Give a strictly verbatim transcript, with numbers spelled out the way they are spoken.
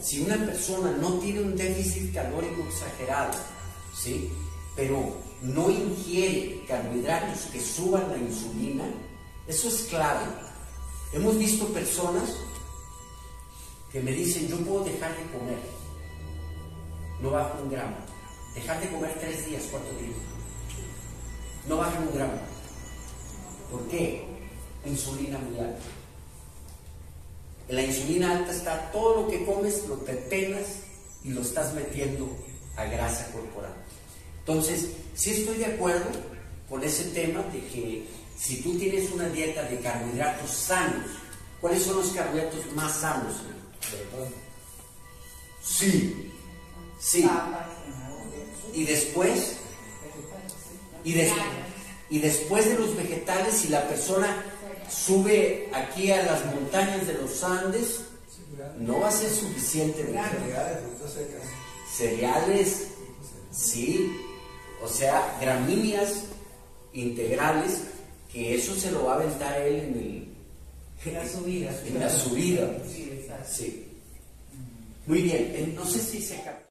si una persona no tiene un déficit calórico exagerado, ¿sí?, pero no ingiere carbohidratos que suban la insulina, eso es clave. Hemos visto personas que me dicen, yo puedo dejar de comer, no bajo un gramo, dejar de comer tres días, cuatro días, no baja un gramo. ¿Por qué? Insulina muy alta. En la insulina alta está todo lo que comes, lo pepenas y lo estás metiendo a grasa corporal. Entonces, sí estoy de acuerdo con ese tema de que si tú tienes una dieta de carbohidratos sanos, ¿cuáles son los carbohidratos más sanos? Sí, sí. Y después, y, des, y después de los vegetales, si la persona sube aquí a las montañas de los Andes, no va a ser suficiente. Cereales, frutas secas. Cereales, sí, o sea, gramíneas integrales, que eso se lo va a aventar él en el, En la subida. en la subida. Sí, exacto. Sí. Muy bien, no sé si se capta.